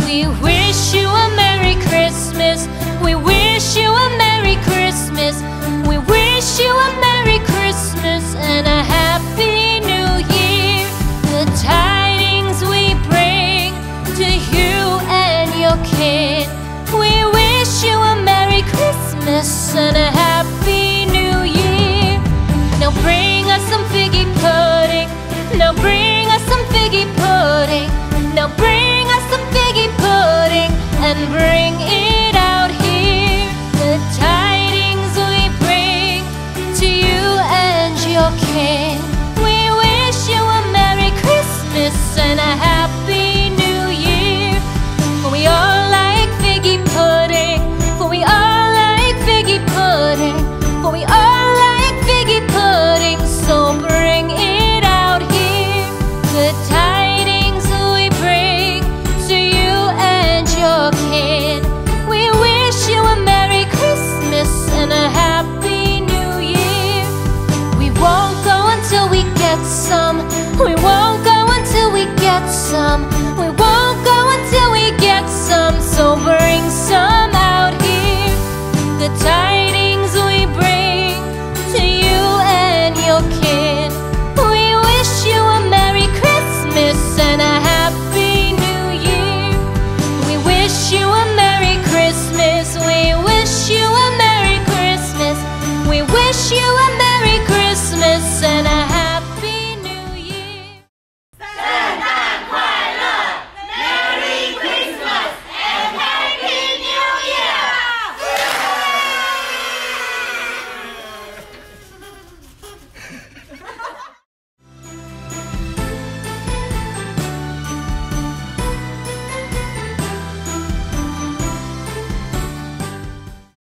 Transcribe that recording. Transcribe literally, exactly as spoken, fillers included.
We wish you a Merry Christmas. We wish you a Merry Christmas. We wish you a Merry Christmas and a Happy New Year. The tidings we bring to you and your kin. We wish you a Merry Christmas and a Happy New Year. Now bring us some figgy pudding. Now bring us some figgy pudding. Now bring us some figgy pudding and bring it out here. The tidings we bring to you and your kin. We wish you a Merry Christmas and a Happy New Year. For we all like figgy pudding. For we all like figgy pudding. For we all like figgy pudding. So bring it out here. The tidings we bring to you and your kin. We wish you a Merry Christmas and a Happy New Year. We won't go until we get some.